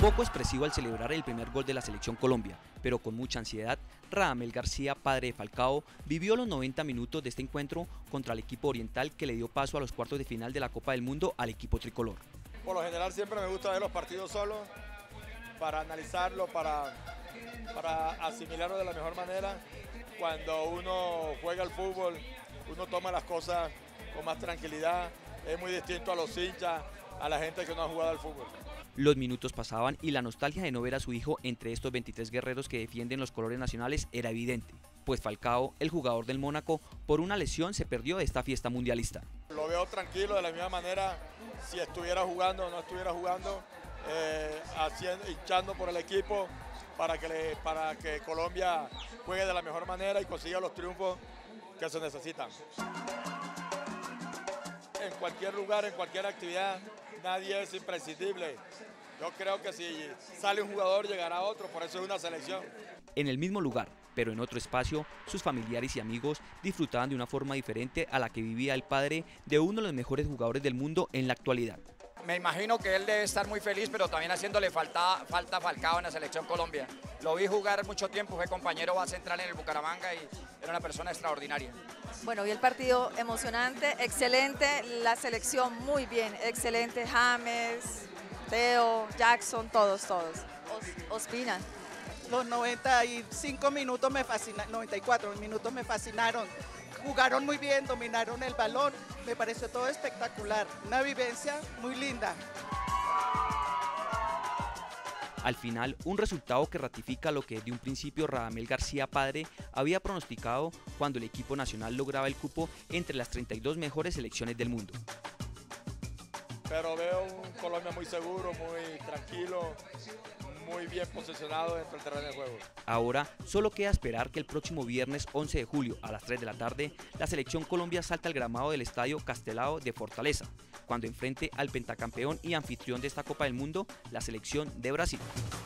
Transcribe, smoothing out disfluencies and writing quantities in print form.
Poco expresivo al celebrar el primer gol de la selección Colombia, pero con mucha ansiedad, Radamel García, padre de Falcao, vivió los 90 minutos de este encuentro contra el equipo oriental que le dio paso a los cuartos de final de la Copa del Mundo al equipo tricolor. Por lo general siempre me gusta ver los partidos solos, para analizarlo, para asimilarlo de la mejor manera. Cuando uno juega al fútbol, uno toma las cosas con más tranquilidad, es muy distinto a los hinchas, a la gente que no ha jugado al fútbol. Los minutos pasaban y la nostalgia de no ver a su hijo entre estos 23 guerreros que defienden los colores nacionales era evidente, pues Falcao, el jugador del Mónaco, por una lesión se perdió de esta fiesta mundialista. Lo veo tranquilo de la misma manera, si estuviera jugando o no estuviera jugando, hinchando por el equipo para que Colombia juegue de la mejor manera y consiga los triunfos que se necesitan. En cualquier lugar, en cualquier actividad, nadie es imprescindible. Yo creo que si sale un jugador llegará otro, por eso es una selección. En el mismo lugar, pero en otro espacio, sus familiares y amigos disfrutaban de una forma diferente a la que vivía el padre de uno de los mejores jugadores del mundo en la actualidad. Me imagino que él debe estar muy feliz, pero también haciéndole falta a Falcao en la selección Colombia. Lo vi jugar mucho tiempo, fue compañero base central en el Bucaramanga y era una persona extraordinaria. Bueno, vi el partido emocionante, excelente, la selección muy bien, excelente, James, Teo, Jackson, todos. Ospina. Los 95 minutos me fascinaron, 94 minutos me fascinaron. Jugaron muy bien, dominaron el balón, me pareció todo espectacular, una vivencia muy linda. Al final, un resultado que ratifica lo que desde un principio Radamel García padre había pronosticado cuando el equipo nacional lograba el cupo entre las 32 mejores selecciones del mundo. Pero veo un Colombia muy seguro, muy tranquilo, muy bien posicionado dentro del terreno de juego. Ahora solo queda esperar que el próximo viernes 11 de julio a las 3 de la tarde la selección Colombia salta al gramado del estadio Castelao de Fortaleza, cuando enfrente al pentacampeón y anfitrión de esta Copa del Mundo, la selección de Brasil.